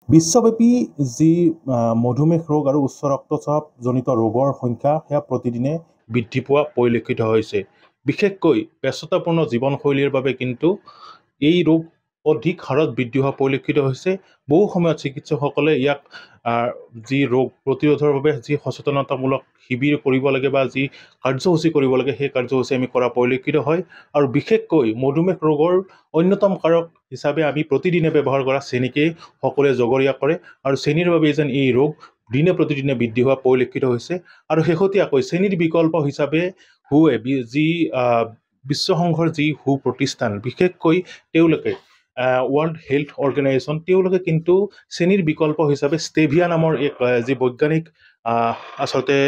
বিশ্বব্যাপী যি মধুমেহ ৰোগ আৰু উচ্চ ৰক্তচাপজনিত ৰোগৰ সংখ্যা সেয়া প্ৰতিদিনে বৃদ্ধি পোৱা পৰিলক্ষিত হৈছে। বিশেষকৈ ব্যস্ততাপূৰ্ণ জীৱনশৈলীৰ বাবে কিন্তু এই ৰোগ অধিক হাৰত বৃদ্ধি হোৱা পৰিলক্ষিত হৈছে। বহু সময়ত চিকিৎসকসকলে ইয়াক যি ৰোগ প্ৰতিৰোধৰ বাবে যি সচেতনতামূলক শিবিৰ কৰিব লাগে বা যি কাৰ্যসূচী কৰিব লাগে সেই কাৰ্যসূচী আমি কৰা পৰিলক্ষিত হয়। আৰু বিশেষকৈ মধুমেহ ৰোগৰ অন্যতম কাৰক হিচাপে আমি প্ৰতিদিনে ব্যৱহাৰ কৰা চেনিকেই সকলোৱে জগৰীয়া কৰে আৰু চেনিৰ বাবে যেন এই ৰোগ দিনে প্ৰতিদিনে বৃদ্ধি হোৱা পৰিলক্ষিত হৈছে। আৰু শেহতীয়াকৈ চেনিৰ বিকল্প হিচাপে WHOএ যি বিশ্বসংঘৰ যি WHO প্ৰতিষ্ঠান বিশেষকৈ তেওঁলোকে ৱৰ্ল্ড হেল্থ অৰ্গেনাইজেশ্যন তেওঁলোকে কিন্তু চেনিৰ বিকল্প হিচাপে ষ্টেভিয়া নামৰ এক যি বৈজ্ঞানিক আচলতে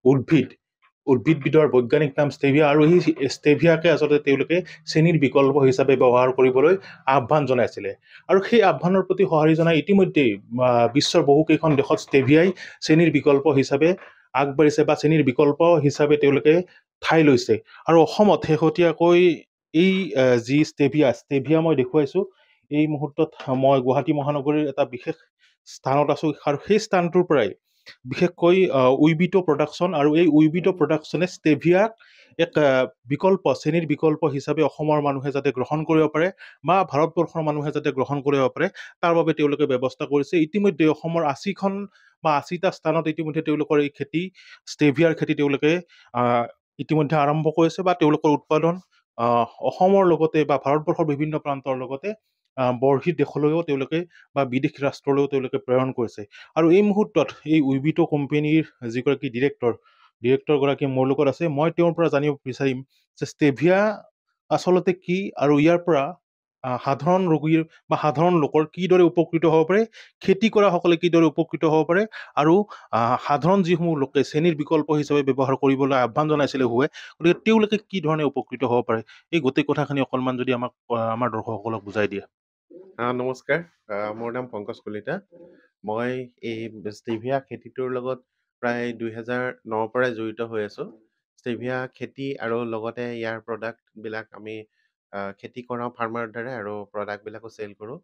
উদ্ভিদবিধৰ বৈজ্ঞানিক নাম ষ্টেভিয়া আৰু সেই ষ্টেভিয়াকে আচলতে তেওঁলোকে চেনিৰ বিকল্প হিচাপে ব্যৱহাৰ কৰিবলৈ আহ্বান জনাইছিলে। আৰু সেই আহ্বানৰ প্ৰতি সঁহাৰি জনাই ইতিমধ্যেই বিশ্বৰ বহুকেইখন দেশত ষ্টেভিয়াই চেনিৰ বিকল্প হিচাপে আগবাঢ়িছে বা চেনিৰ বিকল্প হিচাপে তেওঁলোকে ঠাই লৈছে। আৰু অসমত শেহতীয়াকৈ এই যি ষ্টেভিয়া মই দেখুৱাইছোঁ, এই মুহূৰ্তত মই গুৱাহাটী মহানগৰীৰ এটা বিশেষ স্থানত আছোঁ আৰু সেই স্থানটোৰ পৰাই বিশেষকৈ উইবিটো প্ৰডাকশ্যন আৰু এই উইবিটো প্ৰডাকশ্যনে ষ্টেভিয়াক এক বিকল্প চেনিৰ বিকল্প হিচাপে অসমৰ মানুহে যাতে গ্ৰহণ কৰিব পাৰে বা ভাৰতবৰ্ষৰ মানুহে যাতে গ্ৰহণ কৰিব পাৰে তাৰ বাবে তেওঁলোকে ব্যৱস্থা কৰিছে। ইতিমধ্যে অসমৰ ৮০খন বা ৮০টা স্থানত ইতিমধ্যে তেওঁলোকৰ এই খেতি ষ্টেভিয়াৰ খেতি তেওঁলোকে ইতিমধ্যে আৰম্ভ কৰিছে বা তেওঁলোকৰ উৎপাদন অসমৰ লগতে বা ভাৰতবৰ্ষৰ বিভিন্ন প্ৰান্তৰ লগতে বৰ্হিৰ দেশলৈও তেওঁলোকে বা বিদেশ ৰাষ্ট্ৰলৈও তেওঁলোকে প্ৰেৰণ কৰিছে। আৰু এই মুহূৰ্তত এই উইবিটো কোম্পানীৰ যিগৰাকী ডিৰেক্টৰগৰাকী মোৰ লগত আছে। মই তেওঁৰ পৰা জানিব বিচাৰিম যে ষ্টেভিয়া আচলতে কি আৰু ইয়াৰ পৰা সাধাৰণ ৰোগীৰ বা সাধাৰণ লোকৰ কিদৰে উপকৃত হ'ব পাৰে, খেতি কৰাসকলে কিদৰে উপকৃত হ'ব পাৰে আৰু সাধাৰণ যিসমূহ লোকে চেনিৰ বিকল্প হিচাপে ব্যৱহাৰ কৰিবলৈ আহ্বান জনাইছিলে WHOএ, গতিকে তেওঁলোকে কি ধৰণে উপকৃত হ'ব পাৰে এই গোটেই কথাখিনি অকণমান যদি আমাক আমাৰ দৰ্শকসকলক বুজাই দিয়ে। নমস্কাৰ, মোৰ নাম পংকজ কলিতা। মই এই ষ্টেভিয়া খেতিটোৰ লগত প্ৰায় 2009 পৰাই জড়িত হৈ আছোঁ। ষ্টেভিয়া খেতি আৰু লগতে ইয়াৰ প্ৰডাক্টবিলাক আমি খেতি কৰাওঁ ফাৰ্মাৰ দ্বাৰা আৰু প্ৰডাক্টবিলাকো চেল কৰোঁ।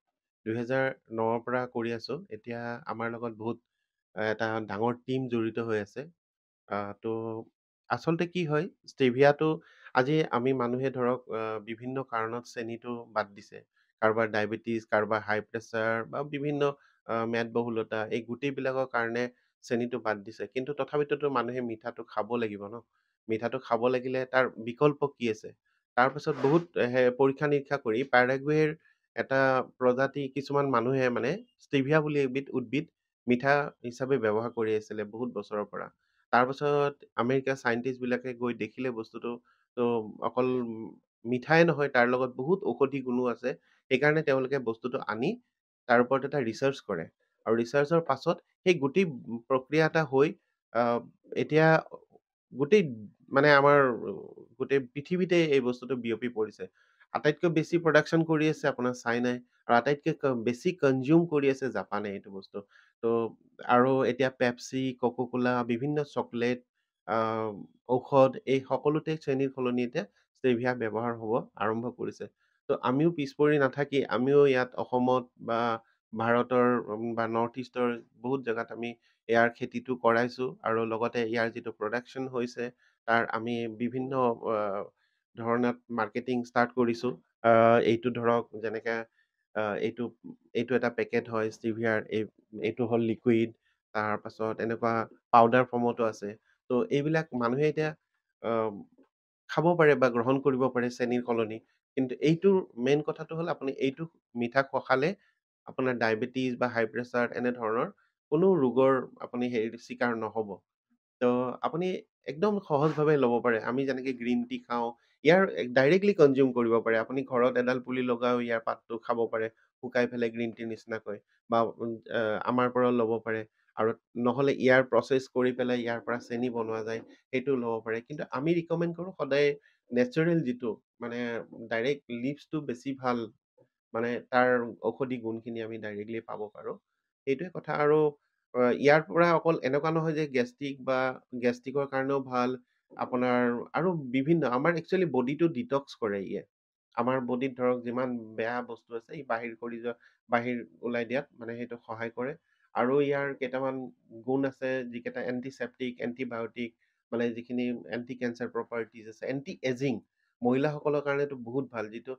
2009ৰ পৰা কৰি আছোঁ। এতিয়া আমাৰ লগত বহুত এটা ডাঙৰ টিম জড়িত হৈ আছে। তো আচলতে কি হয়, ষ্টেভিয়াটো আজি আমি মানুহে ধৰক বিভিন্ন কাৰণত চেনিটো বাদ দিছে। কাৰোবাৰ ডায়েবেটিছ, কাৰোবাৰ হাই প্ৰেছাৰ বা বিভিন্ন মেদবহুলতা, এই গোটেইবিলাকৰ কাৰণে চেনিটো বাদ দিছে। কিন্তু তথাপিতো মানুহে মিঠাটো খাব লাগিব ন। মিঠাটো খাব লাগিলে তাৰ বিকল্প কি আছে? তাৰপিছত বহুত পৰীক্ষা নিৰীক্ষা কৰি পেৰাগুৱেৰ এটা প্ৰজাতি কিছুমান মানুহে মানে ষ্টেভিয়া বুলি এবিধ উদ্ভিদ মিঠা হিচাপে ব্যৱহাৰ কৰি আছিলে বহুত বছৰৰ পৰা। তাৰপাছত আমেৰিকাৰ চাইণ্টিষ্টবিলাকে গৈ দেখিলে বস্তুটো, তো অকল মিঠাই নহয়, তাৰ লগত বহুত ঔষধি গুণো আছে। সেইকাৰণে তেওঁলোকে বস্তুটো আনি তাৰ ওপৰত এটা ৰিচাৰ্চ কৰে আৰু ৰিচাৰ্চৰ পাছত সেই গোটেই প্ৰক্ৰিয়া এটা হৈ এতিয়া গোটেই মানে আমাৰ গোটেই পৃথিৱীতে এই বস্তুটো বিয়পি পৰিছে। আটাইতকৈ বেছি প্ৰডাকশ্যন কৰি আছে আপোনাৰ চাইনাই আৰু আটাইতকৈ বেছি কনজিউম কৰি আছে জাপানে এইটো বস্তু। তো আৰু এতিয়া পেপচি, কোকোকোলা, বিভিন্ন চকলেট, ঔষধ, এই সকলোতে চেনিৰ সলনি এতিয়া ষ্টেভিয়া ব্যৱহাৰ হ'ব আৰম্ভ কৰিছে। তো আমিও পিছ পৰি নাথাকি আমিও ইয়াত অসমত বা ভাৰতৰ বা নৰ্থ ইষ্টৰ বহুত জেগাত আমি ইয়াৰ খেতিটো কৰাইছোঁ আৰু লগতে ইয়াৰ যিটো প্ৰডাকশ্যন হৈছে তাৰ আমি বিভিন্ন ধৰণত মাৰ্কেটিং ষ্টাৰ্ট কৰিছোঁ। এইটো ধৰক যেনেকৈ এইটো এটা পেকেট হয় ষ্টেভিয়াৰ, এইটো হ'ল লিকুইড, তাৰপাছত এনেকুৱা পাউডাৰ ফৰ্মতো আছে। তো এইবিলাক মানুহে এতিয়া খাব পাৰে বা গ্ৰহণ কৰিব পাৰে চেনিৰ সলনি। কিন্তু এইটোৰ মেইন কথাটো হ'ল আপুনি এইটো মিঠা খালে আপোনাৰ ডায়েবেটিছ বা হাই প্ৰেছাৰ এনেধৰণৰ কোনো ৰোগৰ আপুনি চিকাৰ নহ'ব। তো আপুনি একদম সহজভাৱে ল'ব পাৰে। আমি যেনেকৈ গ্ৰীণ টি খাওঁ, ইয়াৰ ডাইৰেক্টলি কনজিউম কৰিব পাৰে। আপুনি ঘৰত এডাল পুলি লগাও ইয়াৰ পাতটো খাব পাৰে শুকাই পেলাই গ্ৰীণ টিৰ নিচিনাকৈ, বা আমাৰ পৰাও ল'ব পাৰে। আৰু নহ'লে ইয়াৰ প্ৰচেছ কৰি পেলাই ইয়াৰ পৰা চেনি বনোৱা যায়, সেইটো ল'ব পাৰে। কিন্তু আমি ৰিকমেণ্ড কৰোঁ সদায় নেচাৰেল যিটো মানে ডাইৰেক্ট লিভছটো বেছি ভাল, মানে তাৰ ঔষধি গুণখিনি আমি ডাইৰেক্টলি পাব পাৰোঁ, সেইটোৱে কথা। আৰু ইয়াৰ পৰা অকল এনেকুৱা নহয় যে গেষ্ট্ৰিকৰ কাৰণেও ভাল আপোনাৰ, আৰু বিভিন্ন আমাৰ একচুৱেলি বডিটো ডিটক্স কৰে ইয়ে। আমাৰ বডিত ধৰক যিমান বেয়া বস্তু আছে ই বাহিৰ ওলাই দিয়াত মানে সেইটো সহায় কৰে। আৰু ইয়াৰ কেইটামান গুণ আছে যিকেইটা এণ্টিছেপ্টিক, এণ্টিবায়টিক, মানে যিখিনি এণ্টি কেঞ্চাৰ প্ৰপাৰ্টিজ আছে, এণ্টি এজিং মহিলাসকলৰ কাৰণেতো বহুত ভাল, যিটো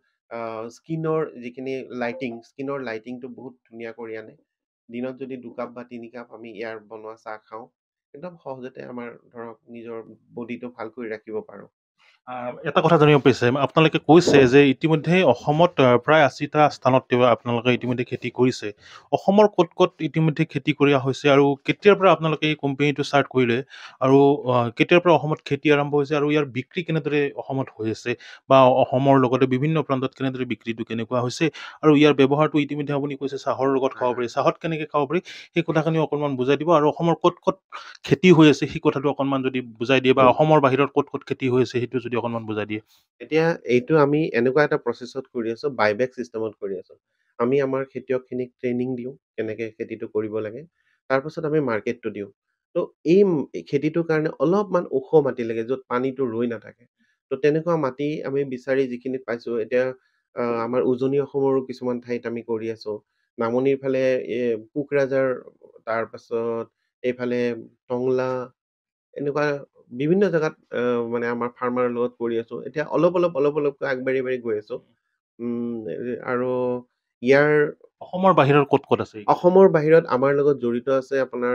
স্কিনৰ লাইটিংটো বহুত ধুনীয়া কৰি আনে। দিনত যদি 2 কাপ বা 3 কাপ আমি ইয়াৰ বনোৱা চাহ খাওঁ, একদম সহজতে আমাৰ ধৰক নিজৰ বডিটো ভাল কৰি ৰাখিব পাৰোঁ। এটা কথা জানিব পাৰিছে, আপোনালোকে কৈছে যে ইতিমধ্যে অসমত প্ৰায় 80টা স্থানত আপোনালোকে ইতিমধ্যে খেতি কৰিছে। অসমৰ ক'ত ক'ত ইতিমধ্যে খেতি কৰা হৈছে আৰু কেতিয়াৰ পৰা আপোনালোকে এই কোম্পানীটো ষ্টাৰ্ট কৰিলে আৰু কেতিয়াৰ পৰা অসমত খেতি আৰম্ভ হৈছে আৰু ইয়াৰ বিক্ৰী কেনেদৰে অসমত হৈ আছে বা অসমৰ লগতে বিভিন্ন প্ৰান্তত কেনেদৰে বিক্ৰীটো কেনেকুৱা হৈছে আৰু ইয়াৰ ব্যৱহাৰটো ইতিমধ্যে আপুনি কৈছে চাহৰ লগত খাব পাৰি, চাহত কেনেকৈ খাব পাৰি সেই কথাখিনি অকণমান বুজাই দিব আৰু অসমৰ ক'ত ক'ত খেতি হৈ আছে সেই কথাটো অকণমান যদি বুজাই দিয়ে বা অসমৰ বাহিৰত ক'ত ক'ত খেতি হৈ আছে সেইটো যদি অকণমান বুজাই দিয়ে। এতিয়া এইটো আমি এনেকুৱা এটা প্ৰচেছত কৰি আছোঁ, বাইবেক চিষ্টেমত কৰি আছোঁ। আমি আমাৰ খেতিয়কখিনিক ট্ৰেইনিং দিওঁ, কেনেকে খেতিটো কৰিব লাগে। তাৰপাছত আমি মাৰ্কেটটো দিওঁ। তো এই খেতিটোৰ কাৰণে অলপমান ওখ মাটি লাগে, য'ত পানীটো ৰৈ নাথাকে। তো তেনেকুৱা মাটি আমি বিচাৰি যিখিনিত পাইছোঁ, এতিয়া আমাৰ উজনি অসমৰো কিছুমান ঠাইত আমি কৰি আছোঁ। নামনিৰ ফালে কোকৰাঝাৰ, তাৰপাছত এইফালে টংলা, এনেকুৱা বিভিন্ন জেগাত মানে আমাৰ ফাৰ্মাৰৰ লগত কৰি আছোঁ। এতিয়া অলপকৈ আগবাঢ়ি গৈ আছোঁ। আৰু ইয়াৰ অসমৰ বাহিৰৰ ক'ত ক'ত আছে? অসমৰ বাহিৰত আমাৰ লগত জড়িত আছে আপোনাৰ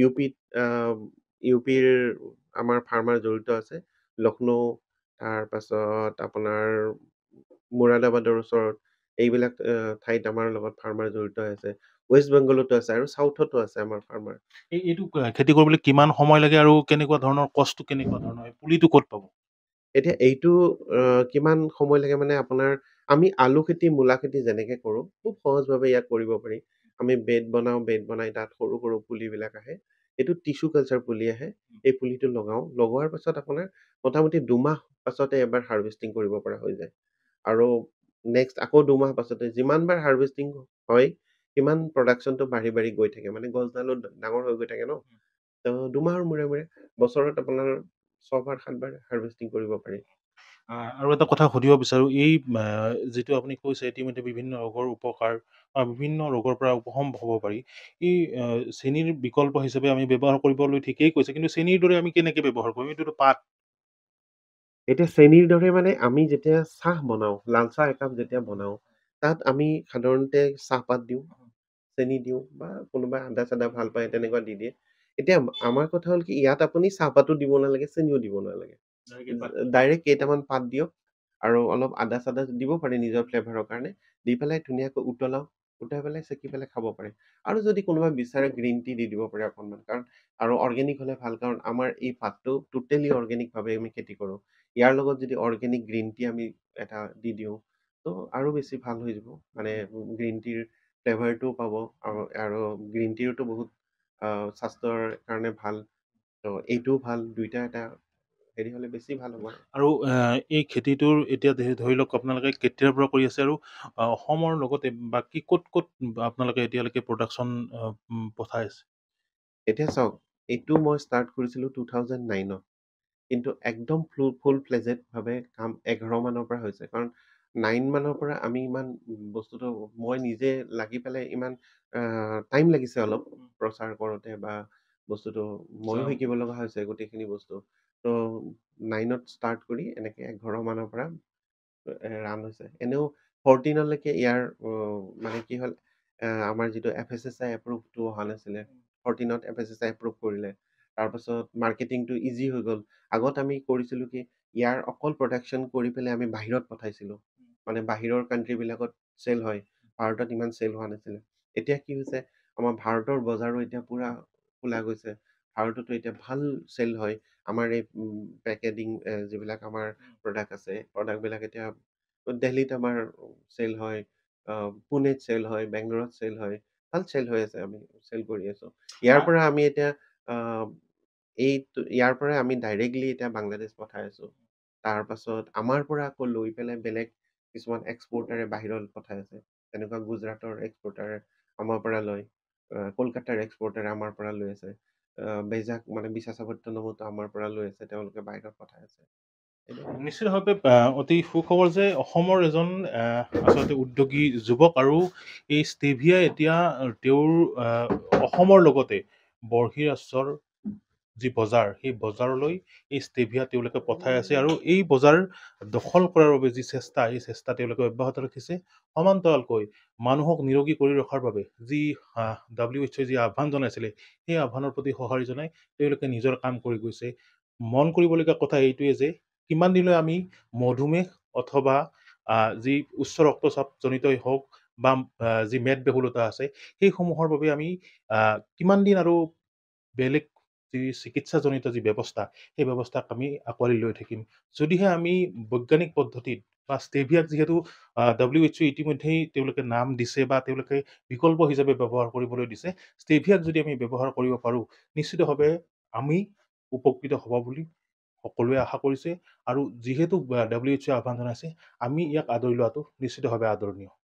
ইউপিৰ আমাৰ ফাৰ্মাৰ জড়িত আছে। লক্ষ্ণৌ, তাৰপাছত আপোনাৰ মুৰাদাবাদৰ ওচৰত এইবিলাক ঠাইত আমাৰ লগত ফাৰ্মাৰ জড়িত আছে। ৱেষ্ট বেংগলতো আছে আৰু চাউথতো আছে আমাৰ ফাৰ্মাৰ। এইটো খেতি কৰিবলৈ কিমান সময় লাগে আৰু কেনেকুৱা ধৰণৰ কষ্টটো কেনেকুৱা ধৰণৰ হয়? পুলিটো ক'ত পাব? এতিয়া এইটো কিমান সময় লাগে মানে আপোনাৰ আমি আলু খেতি, মূলা খেতি যেনেকে কৰোঁ, খুব সহজভাৱে ইয়াক কৰিব পাৰি। আমি বেড বনাওঁ, বেড বনাই তাত সৰু সৰু পুলিবিলাক আহে। এইটো টিছু কালচাৰ পুলি আহে। এই পুলিটো লগাওঁ। লগোৱাৰ পাছত আপোনাৰ মোটামুটি 2 মাহ পাছতে এবাৰ হাৰ্ভেষ্টিং কৰিব পৰা হৈ যায়। আৰু নেক্সট আকৌ 2 মাহ পাছতে যিমানবাৰ হাৰ্ভেষ্টিং হয়, সিমান প্ৰডাকশ্যনটো বাঢ়ি গৈ থাকে। মানে গছডালো ডাঙৰ হৈ গৈ থাকে ন। তো 2 মাহৰ মূৰে বছৰত আপোনাৰ 6 বাৰ 7 বাৰ হাৰ্ভেষ্টিং কৰিব পাৰি। আৰু এটা কথা সুধিব বিচাৰোঁ, এই যিটো আপুনি কৈছে ইতিমধ্যে বিভিন্ন ৰোগৰ উপকাৰ বা বিভিন্ন ৰোগৰ পৰা উপশম হ'ব পাৰি। এই চেনিৰ বিকল্প হিচাপে আমি ব্যৱহাৰ কৰিবলৈ ঠিকেই কৈছে, কিন্তু চেনিৰ দৰে আমি কেনেকৈ ব্যৱহাৰ কৰিম? এইটোতো পাত। এতিয়া চেনিৰ দৰে মানে আমি যেতিয়া চাহ বনাওঁ, লাল চাহ একাপ যেতিয়া বনাওঁ, তাত আমি সাধাৰণতে চাহপাত দিওঁ, চেনি দিওঁ বা কোনোবাই আদা-চাদা ভাল পায় তেনেকুৱা দি দিয়ে। এতিয়া আমাৰ কথা হ'ল কি, ইয়াত আপুনি চাহপাতো দিব নালাগে, চেনিও দিব নালাগে। ডাইৰেক্ট কেইটামান পাত দিয়ক আৰু অলপ আদা-চাদা দিব পাৰে নিজৰ ফ্লেভাৰৰ কাৰণে। দি পেলাই ধুনীয়াকৈ উতলাই পেলাই চেকি পেলাই খাব পাৰে। আৰু যদি কোনোবাই বিচাৰে গ্ৰীণ টি দি দিব পাৰে অকণমান। আৰু অৰ্গেনিক হ'লে ভাল, কাৰণ আমাৰ এই পাতটো টোটেলি অৰ্গেনিকভাৱে আমি খেতি কৰোঁ। ইয়াৰ লগত যদি অৰ্গেনিক গ্ৰীণ টি আমি এটা দি দিওঁ, তো আৰু বেছি ভাল হৈ যাব। মানে গ্ৰীণ টিৰ ফ্লেভাৰটোও পাব আৰু গ্ৰীণ টিৰতো বহুত স্বাস্থ্যৰ কাৰণে ভাল। তো এইটোও ভাল, দুইটা এটা হেৰি হ'লে বেছি ভাল হ'ব। আৰু এই খেতিটোৰ এতিয়া ধৰি লওক আপোনালোকে কেতিয়াৰ পৰা কৰি আছে আৰু অসমৰ লগতে বাকী ক'ত ক'ত আপোনালোকে এতিয়ালৈকে প্ৰডাকশ্যন পঠাই আছে? এতিয়া চাওক, এইটো মই ষ্টাৰ্ট কৰিছিলোঁ 2009ত। কিন্তু একদম ফুল ফ্লেজেডভাৱে কাম 11 মানৰ পৰা হৈছে। কাৰণ 9 মানৰ পৰা আমি ইমান বস্তুটো মই নিজে লাগি পেলাই ইমান টাইম লাগিছে অলপ প্ৰচাৰ কৰোঁতে বা বস্তুটো ময়ো শিকিব লগা হৈছে গোটেইখিনি বস্তু। তো 9ত ষ্টাৰ্ট কৰি এনেকৈ 11 মানৰ পৰা ৰান হৈছে। এনেও 14লৈকে ইয়াৰ মানে কি হ'ল, আমাৰ যিটো FSSAI এপ্ৰুভটো অহা নাছিলে। 14ত FSSAI এপ্ৰুভ কৰিলে। তাৰপাছত মাৰ্কেটিংটো ইজি হৈ গ'ল। আগত আমি কৰিছিলোঁ কি, ইয়াৰ অকল প্ৰডাকশ্যন কৰি পেলাই আমি বাহিৰত পঠাইছিলোঁ। মানে বাহিৰৰ কাণ্ট্ৰিবিলাকত চেল হয়। ভাৰতত ইমান চেল হোৱা নাছিলে। এতিয়া কি হৈছে, আমাৰ ভাৰতৰ বজাৰো এতিয়া পূৰা খোলা গৈছে। ভাৰততো এতিয়া ভাল চেল হয়। আমাৰ এই পেকেজিং যিবিলাক আমাৰ প্ৰডাক্ট আছে, প্ৰডাক্টবিলাক এতিয়া দিল্লীত আমাৰ চেল হয়, পুনেত চেল হয়, বেংগলোৰত চেল হয়। ভাল চেল হৈ আছে, আমি চেল কৰি আছোঁ। ইয়াৰ পৰা আমি এতিয়া ইয়াৰ পৰা আমি ডাইৰেক্টলি এতিয়া বাংলাদেশ পঠাই আছোঁ। তাৰপাছত আমাৰ পৰা আকৌ লৈ পেলাই বেলেগ কিছুমান এক্সপৰ্টাৰে বাহিৰত পঠাই আছে। তেনেকুৱা গুজৰাটৰ এক্সপৰ্টাৰে আমাৰ পৰা লয়, কলকাতাৰ এক্সপৰ্টাৰে আমাৰ পৰা লৈ আছে, বেজাক মানে বিশাখাপট্টনমতো আমাৰ পৰা লৈ আছে, তেওঁলোকে বাহিৰত পঠাই আছে। নিশ্চিতভাৱে অতি সুখবৰ যে অসমৰ এজন আচলতে উদ্যোগী যুৱক আৰু এই ষ্টেভিয়া এতিয়া তেওঁৰ অসমৰ লগতে বৰ্হিৰাষ্ট্ৰৰ যি বজাৰ সেই বজাৰলৈ এই ষ্টেভিয়া তেওঁলোকে পঠাই আছে আৰু এই বজাৰ দখল কৰাৰ বাবে যি চেষ্টা এই চেষ্টা তেওঁলোকে অব্যাহত ৰাখিছে সমান্তৰালকৈ মানুহক নিৰোগী কৰি ৰখাৰ বাবে যি WHO যি আহ্বান জনাইছিলে সেই আহ্বানৰ প্ৰতি সঁহাৰি জনাই তেওঁলোকে নিজৰ কাম কৰি গৈছে মন কৰিবলগীয়া কথা এইটোৱে যে কিমান দিনলৈ আমি মধুমেহ অথবা যি উচ্চ ৰক্তচাপজনিতই হওক বা যি মেদবহুলতা আছে সেইসমূহৰ বাবে আমি কিমান দিন আৰু বেলেগ যি চিকিৎসাজনিত যি ব্যৱস্থা সেই ব্যৱস্থাক আমি আঁকোৱালি লৈ থাকিম যদিহে আমি বৈজ্ঞানিক পদ্ধতিত বা ষ্টেভিয়াক যিহেতু WHO ইতিমধ্যেই তেওঁলোকে নাম দিছে বা তেওঁলোকে বিকল্প হিচাপে ব্যৱহাৰ কৰিবলৈ দিছে ষ্টেভিয়াক যদি আমি ব্যৱহাৰ কৰিব পাৰোঁ নিশ্চিতভাৱে আমি উপকৃত হ'ব বুলি সকলোৱে আশা কৰিছে আৰু যিহেতু WHO আহ্বান জনাইছে আমি ইয়াক আদৰি লোৱাটো নিশ্চিতভাৱে আদৰণীয়